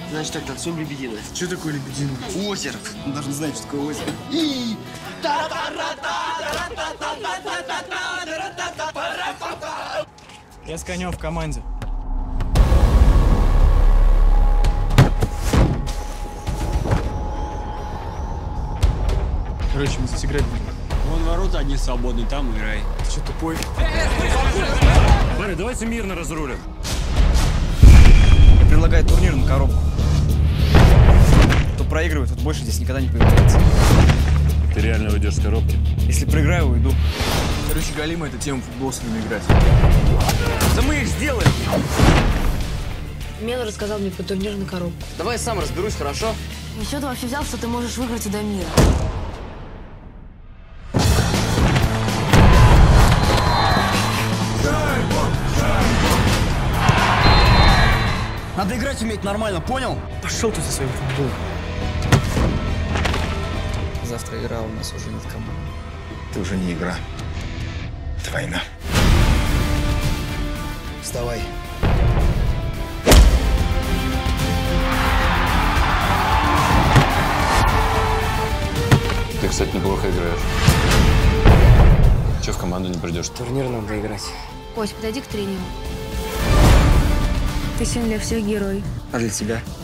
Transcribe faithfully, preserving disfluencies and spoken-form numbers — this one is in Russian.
Значит так, танцуем лебединое. Что такое лебединое? Озеро. Он должен знать, что такое озеро. И... Я с конем в команде. Короче, мы здесь играть будем. Вон ворота одни свободны, там играй. Ты что, тупой? Парни, давайте мирно разрулим. Я предлагаю турнир на коробку. Кто проигрывает, тот больше здесь никогда не появляется. Ты реально уйдешь с коробки? Если проиграю, уйду. Короче, галима это тема футбол с ними играть. Да мы их сделаем! Мел рассказал мне про турнир на коробку. Давай я сам разберусь, хорошо? Еще ты вообще взял, что ты можешь выиграть и до мира. Надо играть уметь нормально, понял? Пошел ты со своим футболом. Завтра игра у нас уже нет команды. Это уже не игра. Это война. Вставай. Ты, кстати, неплохо играешь. Че в команду не придешь? Турнир надо играть. Кость, подойди к тренеру. Ты сегодня для всех герой. А для тебя?